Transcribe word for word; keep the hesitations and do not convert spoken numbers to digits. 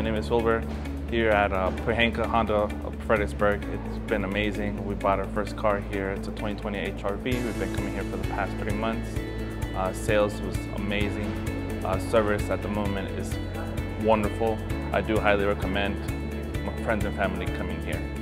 name is Wilber here at uh, Pohanka Honda of Fredericksburg. It's been amazing. We bought our first car here. It's a twenty twenty H R V. We've been coming here for the past three months. Uh, sales was amazing. Uh, service at the moment is wonderful. I do highly recommend my friends and family coming here.